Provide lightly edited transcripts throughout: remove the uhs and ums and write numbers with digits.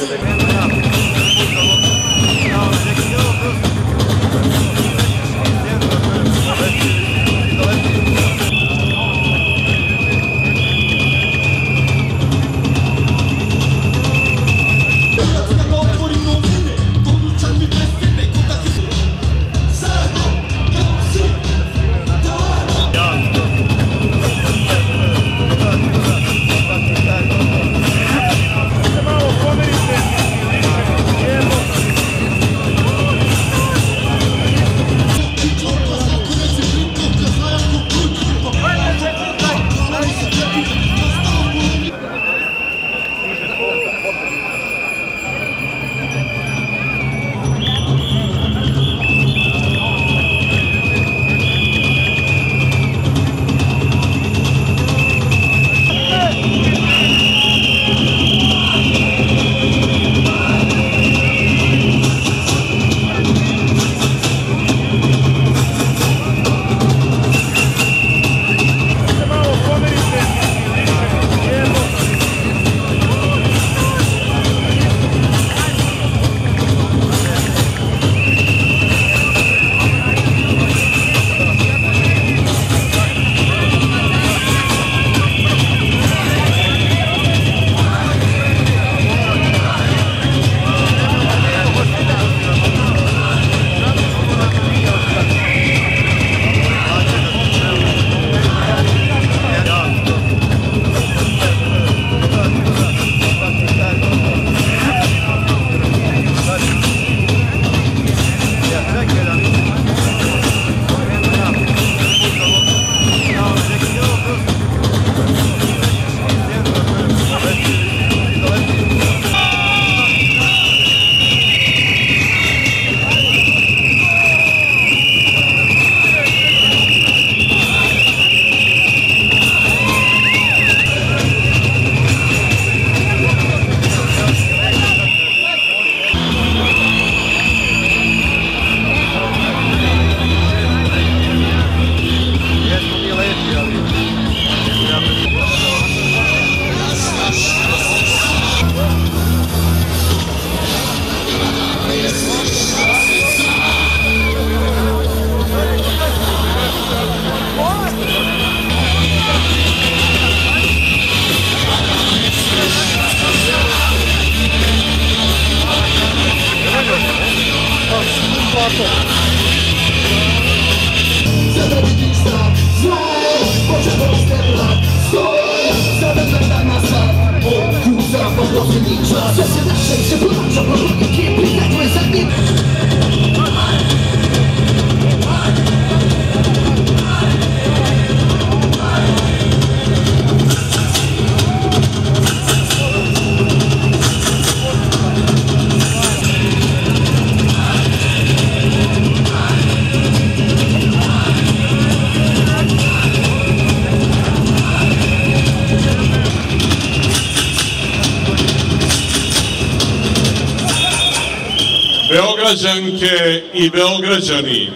Beograđanke i Beograđani,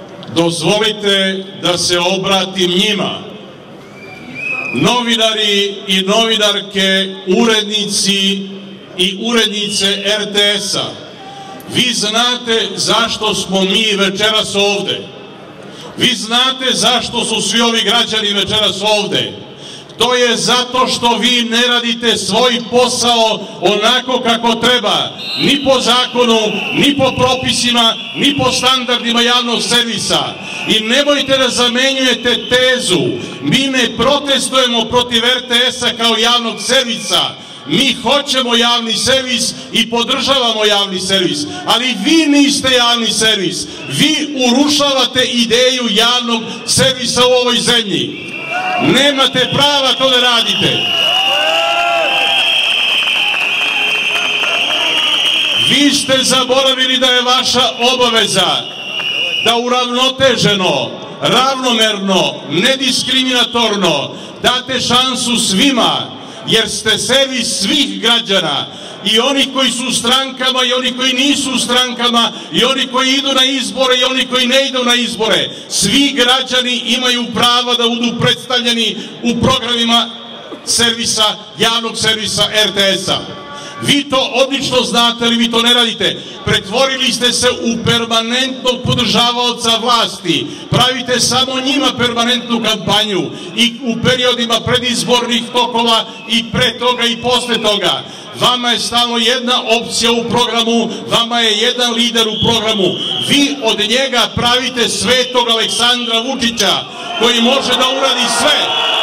dozvolite da se obratim njima. Novinari i novinarke, urednici i urednice RTS-a, vi znate zašto smo mi večeras ovde. Vi znate zašto su svi ovi građani večeras ovde. To je zato što vi ne radite svoj posao onako kako treba, ni po zakonu, ni po propisima, ni po standardima javnog servisa. I nemojte da zamenjujete tezu. Mi ne protestujemo protiv RTS-a kao javnog servisa. Mi hoćemo javni servis i podržavamo javni servis, ali vi niste javni servis. Vi urušavate ideju javnog servisa u ovoj zemlji. Nemate prava to da radite. Vi ste zaboravili da je vaša obaveza da uravnoteženo, ravnomerno, nediskriminatorno date šansu svima, jer ste servis svih građana, i oni koji su u strankama i oni koji nisu u strankama, i oni koji idu na izbore i oni koji ne idu na izbore. Svi građani imaju prava da budu predstavljeni u programima servisa, javnog servisa RTS-a. Vi to odlično znate, ali vi to ne radite. Pretvorili ste se u permanentnog podržavaoca vlasti. Pravite samo njima permanentnu kampanju i u periodima predizbornih tokova i pre toga i posle toga. Vama je stalno jedna opcija u programu, vama je jedan lider u programu. Vi od njega pravite svetog Aleksandra Vučića, koji može da uradi sve.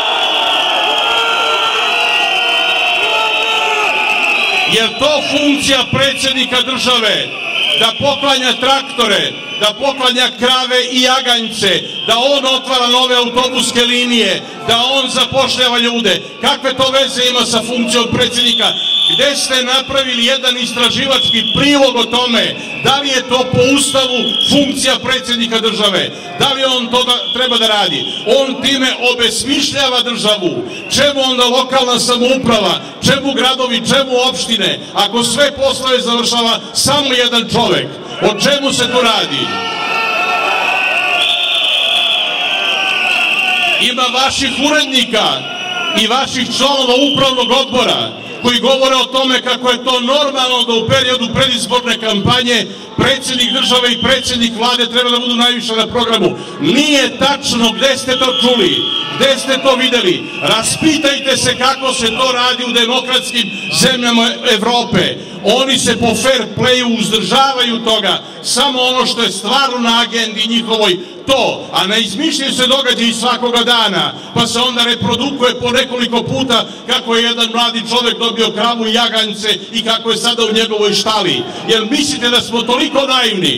Jer to funkcija predsjednika države, da poklanja traktore, da poklanja krave i jaganjce, da on otvara nove autobuske linije, da on zapošljava ljude. Kakve to veze ima sa funkcijom predsjednika? Gde ste napravili jedan istraživački prilog o tome da li je to po ustavu funkcija predsjednika države? Da li on to treba da radi? On time obesmišljava državu. Čemu onda lokalna samouprava? Čemu gradovi? Čemu opštine? Ako sve poslove završava samo jedan čovek, o čemu se tu radi? Ima vaših urednika i vaših članova upravnog odbora koji govore o tome kako je to normalno da u periodu predizborne kampanje predsjednik države i predsjednik vlade treba da budu najviše na programu. Nije tačno. Gde ste to čuli? Gde ste to videli? Raspitajte se kako se to radi u demokratskim zemljama Evrope. Oni se po fair playu uzdržavaju toga. Samo ono što je stvarno na agendi njihovoj to, a ne izmišljaju se događaji svakoga dana, pa se onda reprodukuje po nekoliko puta kako je jedan mladi čovjek dobio kravu i jaganjce i kako je sada u njegovoj štali. Jer mislite da smo toliko naivni?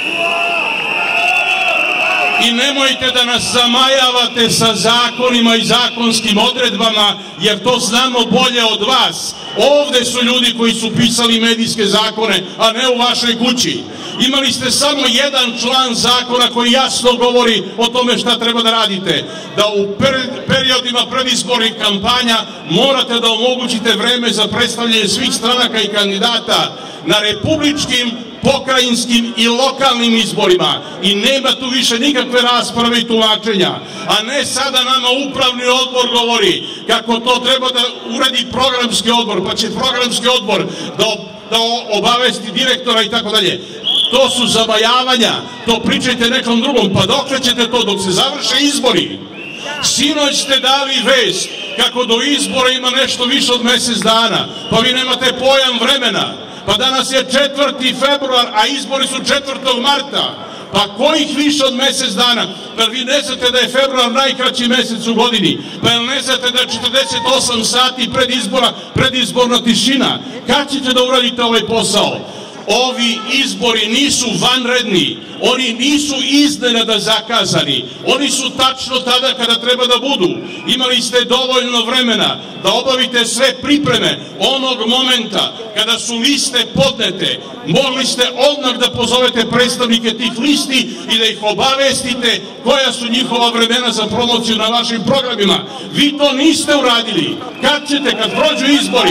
I nemojte da nas zamajavate sa zakonima i zakonskim odredbama, jer to znamo bolje od vas. Ovde su ljudi koji su pisali medijske zakone, a ne u vašoj kući. Imali ste samo jedan član zakona koji jasno govori o tome šta treba da radite. Da u periodima predizbornih kampanja morate da omogućite vreme za predstavljanje svih stranaka i kandidata na republičkim, pokrajinskim i lokalnim izborima. I nema tu više nikakve rasprave i tumačenja. A ne sada nama upravni odbor govori kako to treba da uradi programski odbor, pa će programski odbor da obavesti direktora i tako dalje. To su zamajavanja, to pričajte nekom drugom, pa dokle ćete to dok se završe izbori? Sinoć ste dali vest kako do izbora ima nešto više od mesec dana, pa vi nemate pojam vremena. Pa danas je 4. februar, a izbori su 4. marta. Pa kojih više od mesec dana? Pa vi ne znate da je februar najkraći mesec u godini? Pa jel ne znate da je 48 sati pred izbora predizborna tišina? Kad ćete da uradite ovaj posao? Ovi izbori nisu vanredni, oni nisu iznenada zakazani, oni su tačno tada kada treba da budu. Imali ste dovoljno vremena da obavite sve pripreme onog momenta kada su liste podnete. Mogli ste odmah da pozovete predstavnike tih listi i da ih obavestite koja su njihova vremena za promociju na vašim programima. Vi to niste uradili. Kad ćete? Kad prođu izbori.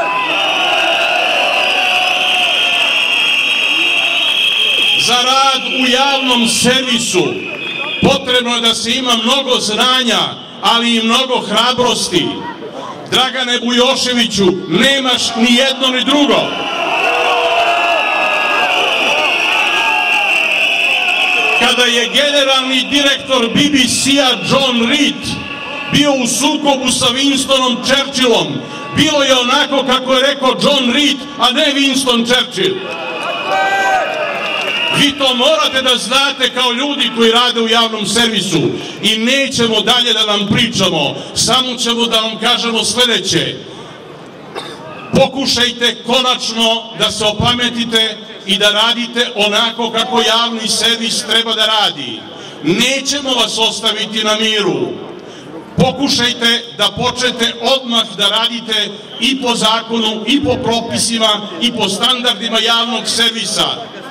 Za rad u javnom servisu potrebno je da se ima mnogo znanja, ali i mnogo hrabrosti. Dragane Bujoševiću, nemaš ni jedno ni drugo. Kada je generalni direktor BBC-a John Reed bio u sukobu sa Winstonom Churchillom, bilo je onako kako je rekao John Reed, a ne Winston Churchill. Vi to morate da znate kao ljudi koji rade u javnom servisu i nećemo dalje da vam pričamo, samo ćemo da vam kažemo sledeće. Pokušajte konačno da se opametite i da radite onako kako javni servis treba da radi. Nećemo vas ostaviti na miru. Pokušajte da počnete odmah da radite i po zakonu, i po propisima, i po standardima javnog servisa.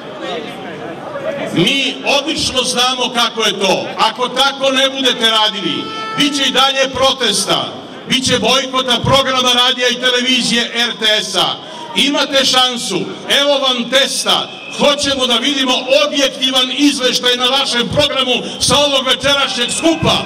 Mi odlično znamo kako je to. Ako tako ne budete radili, bit će i dalje protesta, bit će bojkota programa radija i televizije RTS-a. Imate šansu, evo vam testa, hoćemo da vidimo objektivan izveštaj na vašem programu sa ovog večerašnjeg skupa.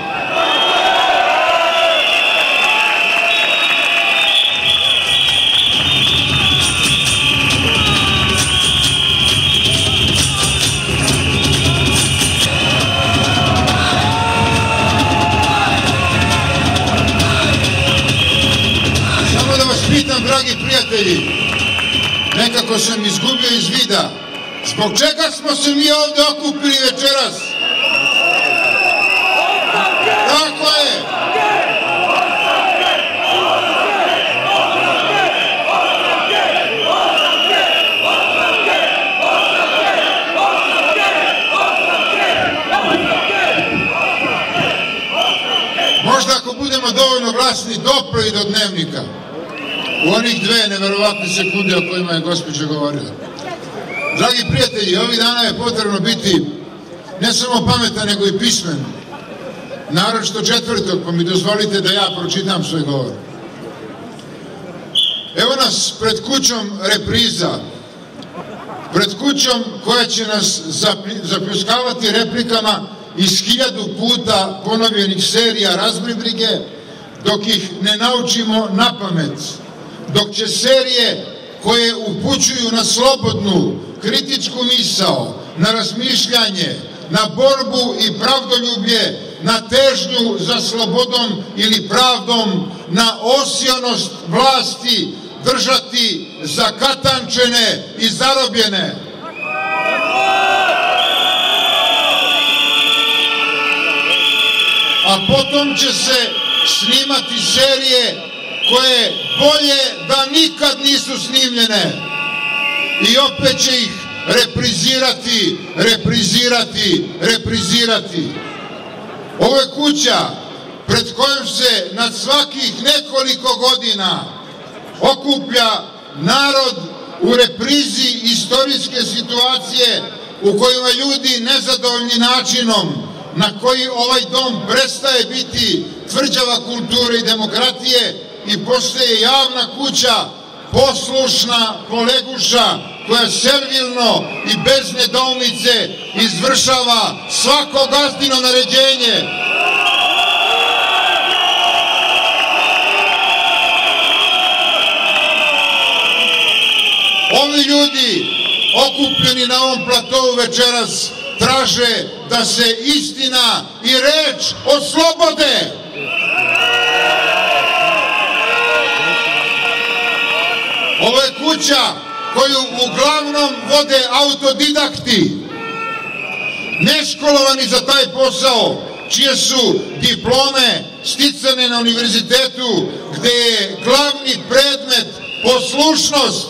nekako sam izgubio iz vida. Zbog čega smo se mi ovde okupili večeras? Tako je. Možda ako budemo dovoljno glasni dopro i do Dnevnika. U onih 2 neverovatne sekunde o kojima je gospođa govorila. Dragi prijatelji, ovih dana je potrebno biti ne samo pametan, nego i pismen. Naročito 4. pa mi dozvolite da ja pročitam svoj govor. Evo nas pred kućom repriza, pred kućom koja će nas zapljuskavati replikama iz 1000 puta ponovljenih serija razbibrige, dok ih ne naučimo na pamet, dok će serije koje upućuju na slobodnu, kritičku misao, na razmišljanje, na borbu i pravdoljublje, na težnju za slobodom ili pravdom, na osionost vlasti držati zakatančene i zarobljene. A potom će se snimati serije koje bolje da nikad nisu snimljene i opet će ih reprizirati. Ovo je kuća pred kojom se nad svakih nekoliko godina okuplja narod u reprizi istorijske situacije u kojima ljudi nezadovoljni načinom na koji ovaj dom prestaje biti tvrđava kulture i demokratije i postaje javna kuća, poslušna koleguša koja servilno i bez nedoumice izvršava svako gazdino naređenje. Ovi ljudi okupljeni na ovom platovu večeras traže da se istina i reč oslobode. Ovo je kuća koju uglavnom vode autodidakti, neškolovani za taj posao, čije su diplome sticane na univerzitetu gde je glavni predmet poslušnost.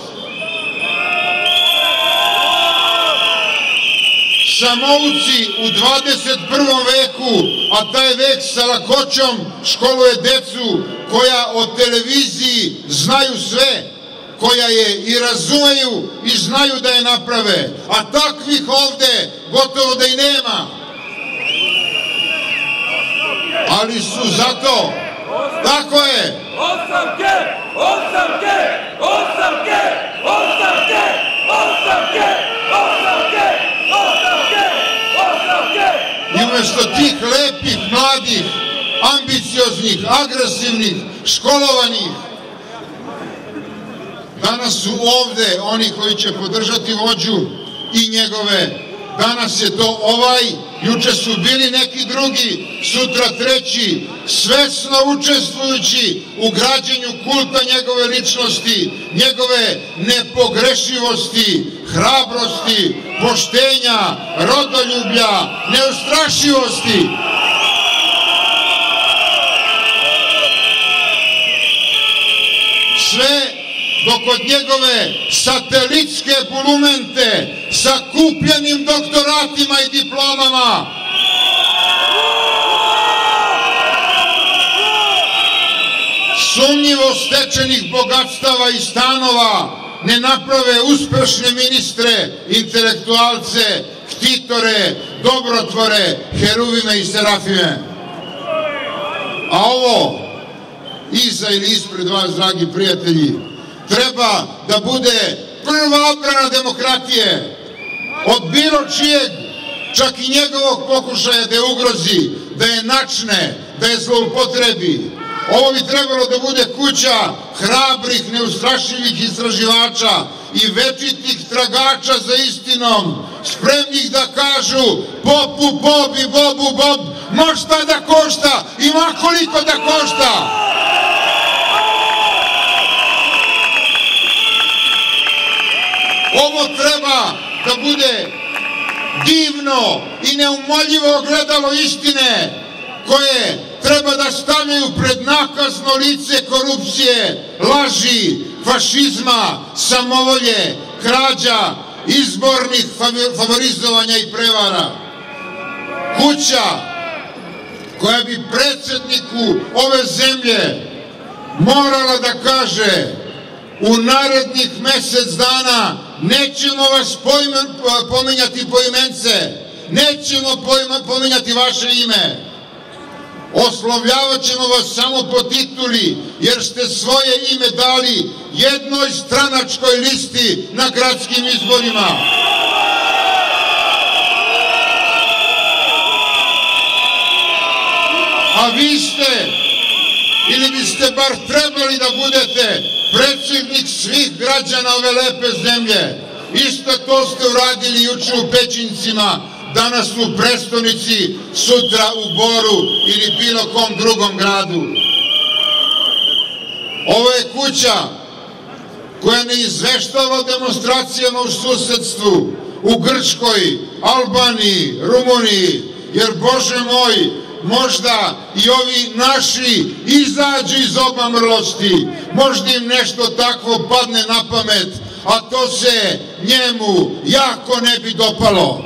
Samouci u 21. veku, a taj vek sa lakoćom školuje decu koja o televiziji znaju sve, koja je i razumeju i znaju da je naprave, a takvih ovde gotovo da i nema. Ali su zato, tako je, ostavke, ostavke, ostavke, ostavke, ostavke, ostavke, ostavke, ostavke. I umesto tih lepih, mladih, ambicioznih, agresivnih, školovanih, danas su ovde oni koji će podržati vođu i njegove. Danas je to ovaj, juče su bili neki drugi, sutra treći, svesno učestvujući u građenju kulta njegove ličnosti, njegove nepogrešivosti, hrabrosti, poštenja, rodoljublja, neustrašivosti. Sve dok od njegove satelitske bulumente sa kupljenim doktoratima i diplomama sumnjivo stečenih bogatstava i stanova ne naprave uspešne ministre, intelektualce, ktitore, dobrotvore, heruvime i serafime. A ovo iza ili ispred vas, dragi prijatelji, treba da bude prva odbrana demokratije od bilo čijeg, čak i njegovog pokušaja da je ugrozi, da je načne, da je zloupotrebi. Ovo bi trebalo da bude kuća hrabrih, neustrašivih istraživača i večitih tragača za istinom, spremnih da kažu popu bob i bobu bob, možda da košta, ima koliko da košta. Ovo treba da bude divno i neumoljivo ogledalo istine koje treba da stavljaju pred nakazno lice korupcije, laži, fašizma, samovolje, krađa, izbornih favorizovanja i prevara. Kuća koja bi predsjedniku ove zemlje morala da kaže: u narednih mesec dana nećemo vas pominjati poimence, nećemo pominjati vaše ime, oslovljavat ćemo vas samo po tituli, jer ste svoje ime dali jednoj stranačkoj listi na gradskim izborima. A vi ste, ili biste bar trebali da budete, predsjednik svih građana ove lepe zemlje. Isto to ste uradili juče u Pećincima, danas u prestonici, sutra u Boru ili bilo kom drugom gradu. Ovo je kuća koja ne izveštava o demonstracijama u susedstvu, u Grčkoj, Albaniji, Rumuniji, jer, Bože moj, možda i ovi naši izađu iz obamrlosti, možda im nešto takvo padne na pamet, a to se njemu jako ne bi dopalo.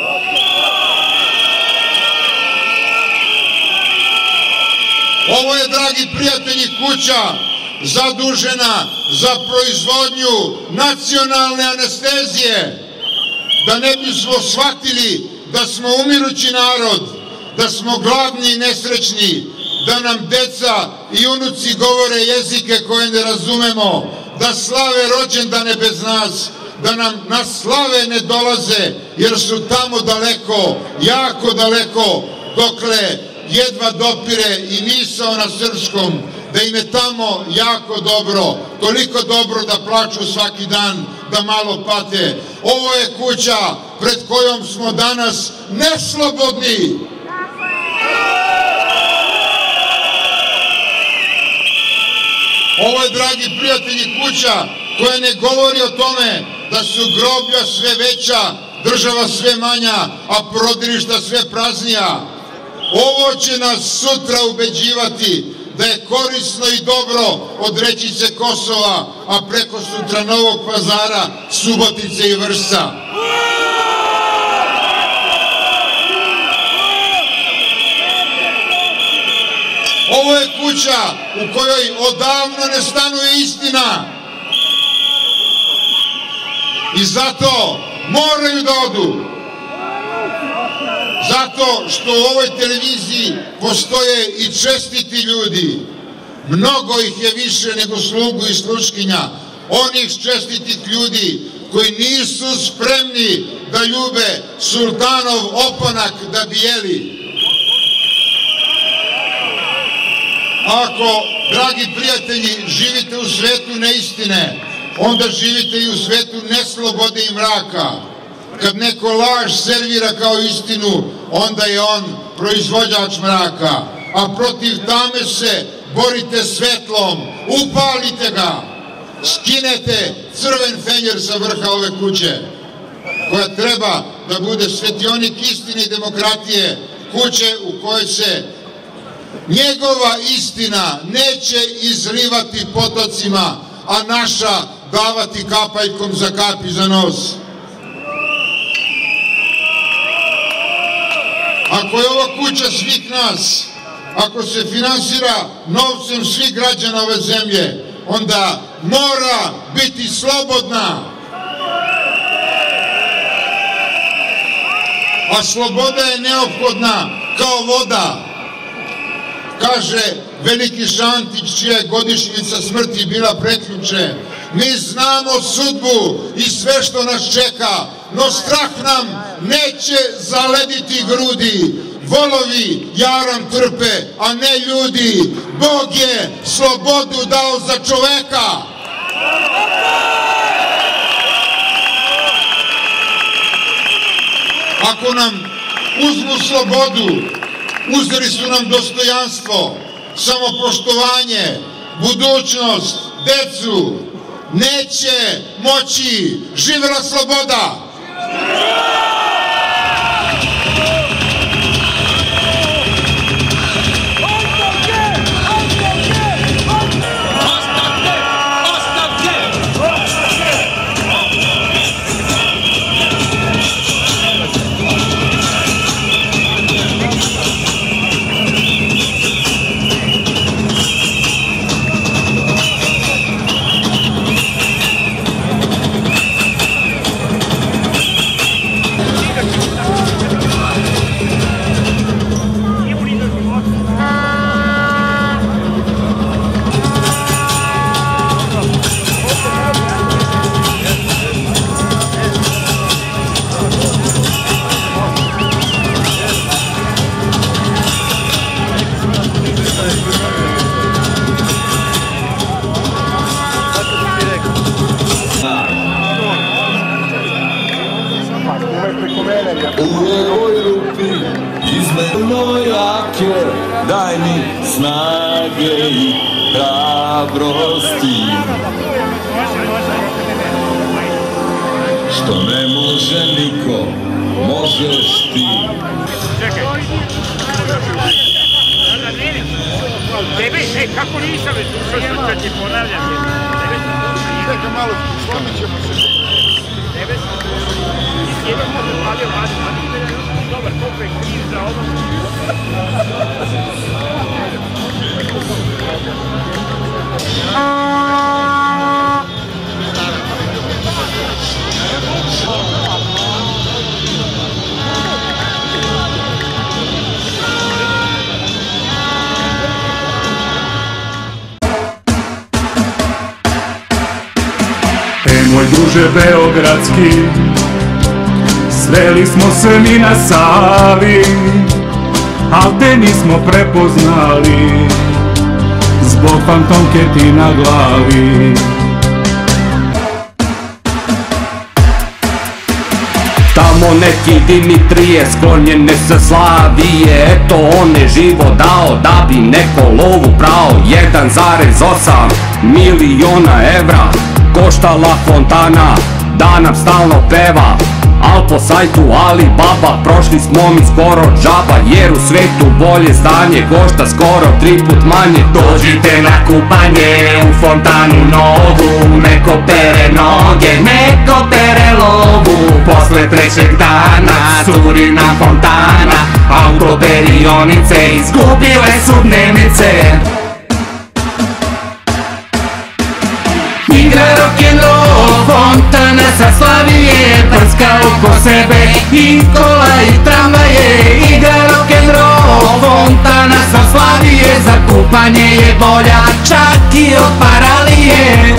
Ovo je, dragi prijatelji, kuća zadužena za proizvodnju nacionalne anestezije, da ne bismo shvatili da smo umirući narod, da smo gladni i nesrećni, da nam deca i unuci govore jezike koje ne razumemo, da slave rođendane bez nas, da nam na slave ne dolaze, jer su tamo daleko, jako daleko, dokle jedva dopire i misao na srpskom, da im je tamo jako dobro, toliko dobro da plaču svaki dan, da malo pate. Ovo je kuća pred kojom smo danas neslobodni. Ovo je, dragi prijatelji, kuća koja ne govori o tome da su groblja sve veća, država sve manja, a porodilišta sve praznija. Ovo će nas sutra ubeđivati da je korisno i dobro odreći se Kosova, a preko sutra Novog Pazara, Subotice i Vršca. Ovo je kuća u kojoj odavno ne stanuje istina. I zato moraju da odu. Zato što u ovoj televiziji postoje i čestiti ljudi. Mnogo ih je više nego slugu i sluškinja. Onih čestitih ljudi koji nisu spremni da ljube sultanov opanak da bi jeli. Ako, dragi prijatelji, živite u svetu neistine, onda živite i u svetu neslobode i mraka. Kad neko laž servira kao istinu, onda je on proizvođač mraka. A protiv tame se borite svetlom, upalite ga, skinete crven fenjer sa vrha ove kuće, koja treba da bude svetionik istine i demokratije, kuće u kojoj se njegova istina neće izlivati potocima, a naša davati kapaljkom za kapi za nos. Ako je ova kuća svih nas, ako se finansira novcem svih građana ove zemlje, onda mora biti slobodna. A sloboda je neophodna kao voda. Kaže veliki Šantić, čija je godišnjica smrti bila prekjuče: mi znamo sudbu i sve što nas čeka, no strah nam neće zalediti grudi. Volovi jaram trpe, a ne ljudi. Bog je slobodu dao za čoveka. Ako nam uzmu slobodu, uzeli su nam dostojanstvo, samopoštovanje, budućnost, decu. neće moći. Živela sloboda! U ovoj rupi izmeno jake, daj mi snage i hrabrosti, što ne može niko, možeš ti. Čekaj. Tebe, kako nisam već slušao, što ti ponavljam. Čekaj malo, slomit ćemo se. Tebe sam slušao. Jedan može palio vadi, dobar, koliko je kriv za ovo. Moj druže beogradski, sveli smo se mi na Savi, al te nismo prepoznali, zbog fantomke ti na glavi. Tamo neki Dimitrije sklonjene sa Slavije, eto on je živo dao da bi neko lovu prao. 1,8 miliona evra koštala fontana, da nam stalno peva, al po sajtu Alibaba prošli smo mi skoro džaba, jer u svetu bolje stanje košta skoro 3 put manje. Dođite na kupanje u fontanu novu, neko pere noge, neko pere lovu. Posle 3. dana curi nam fontana, autoperionice izgubile su dnevnice. Igra rock'n'roll, fontana sa Slavije, prska oko sebe i kola i tramvaje. Igra rock'n'roll, fontana sa Slavije, za kupanje je bolja čak i od Paralije.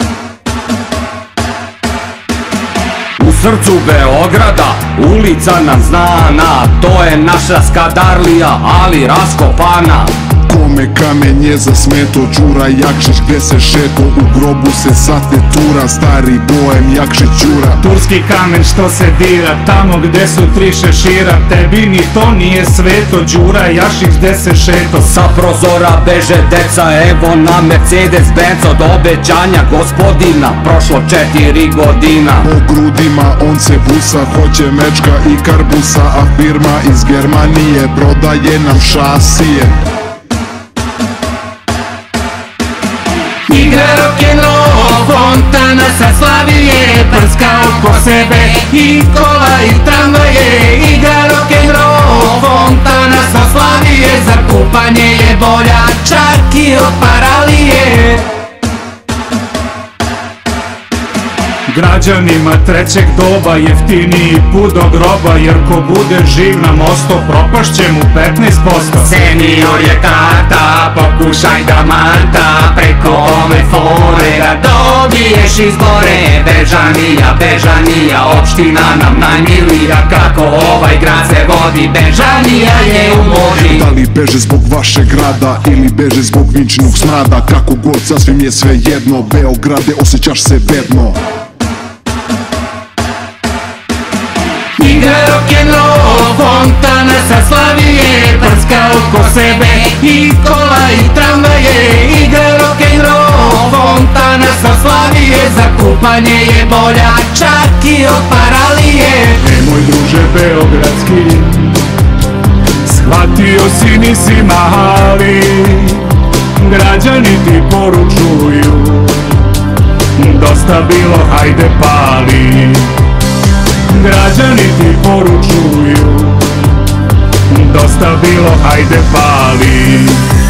U srcu Beograda, ulica nam znana, to je naša Skadarlija, ali raskopana. Kome kamen je zasmeto, Đura Jakšić gde se šeto, u grobu se sate tura, stari bojem Jakšić Đura. Turski kamen što se dira, tamo gde su 3 šešira, tebi ni to nije sveto, Đura Jakšić gde se šeto. Sa prozora beže deca, evo na Mercedes Benz, od obećanja gospodina prošlo 4 godina. Po grudima on se busa, hoće mečka i karbusa, a firma iz Germanije prodaje nam šasije. Igra rock'n'roll, fontana sa Slavije, prska oko sebe i kola i tramvaje. Igra rock'n'roll, fontana sa Slavije, za kupanje je bolja čak i od Paralije. Građanima trećeg doba jeftiniji put do groba, jer ko bude živ na mostu propašće mu 15%. Senior je tata, pokušaj da mata, preko ove fore da dobiješ izbore. Bežanija, Bežanija, opština nam najmilija, kako ovaj grad se vodi, Bežanija je u modi. Da li beže zbog vašeg grada ili beže zbog vinčinog smrada, kako god sasvim je sve jedno, Beograde osjećaš se bedno. Igra rock'n'roll, fontana sa Slavije, prska oko sebe i kola i tramvaje. Igra rock'n'roll, fontana sultana sa Slavije, za kupanje je bolja čak i od Paralije. Nemoj druže beogradski, shvatio si nisi mali, građani ti poručuju, dosta bilo, hajde pali. Građani ti poručuju, dosta bilo, hajde pali.